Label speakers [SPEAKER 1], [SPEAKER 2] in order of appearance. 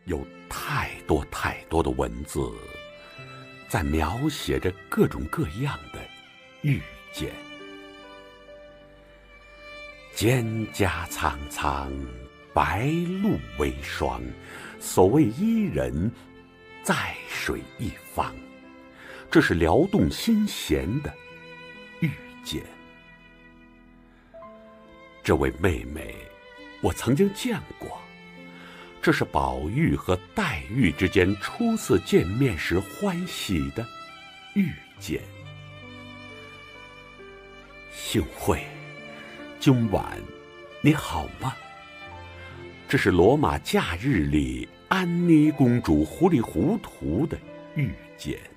[SPEAKER 1] 有太多太多的文字，在描写着各种各样的遇见。蒹葭苍苍，白露为霜。所谓伊人，在水一方。这是撩动心弦的遇见。这位妹妹，我曾经见过。这是宝玉和黛玉之间初次见面时欢喜的遇见。幸会，今晚你好吗？这是罗马假日里安妮公主糊里糊涂的遇见。